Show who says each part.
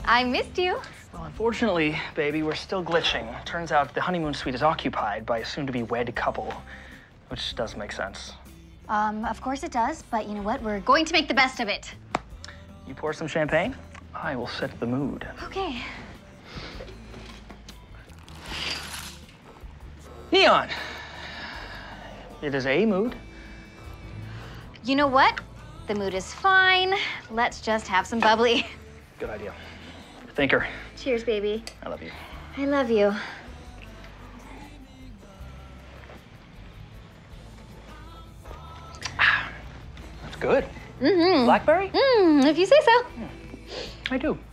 Speaker 1: I missed you.
Speaker 2: Well, unfortunately, baby, we're still glitching. Turns out the honeymoon suite is occupied by a soon-to-be wed couple, which does make sense.
Speaker 1: Of course it does, but you know what? We're going to make the best of it.
Speaker 2: You pour some champagne, I will set the mood.
Speaker 1: Okay.
Speaker 2: Neon. It is a mood.
Speaker 1: You know what? The mood is fine. Let's just have some bubbly.
Speaker 2: Good idea. Thinker.
Speaker 1: Cheers, baby.
Speaker 2: I love you.
Speaker 1: I love you.
Speaker 2: That's good.
Speaker 1: Mm-hmm.
Speaker 2: Blackberry?
Speaker 1: If you say so.
Speaker 2: I do.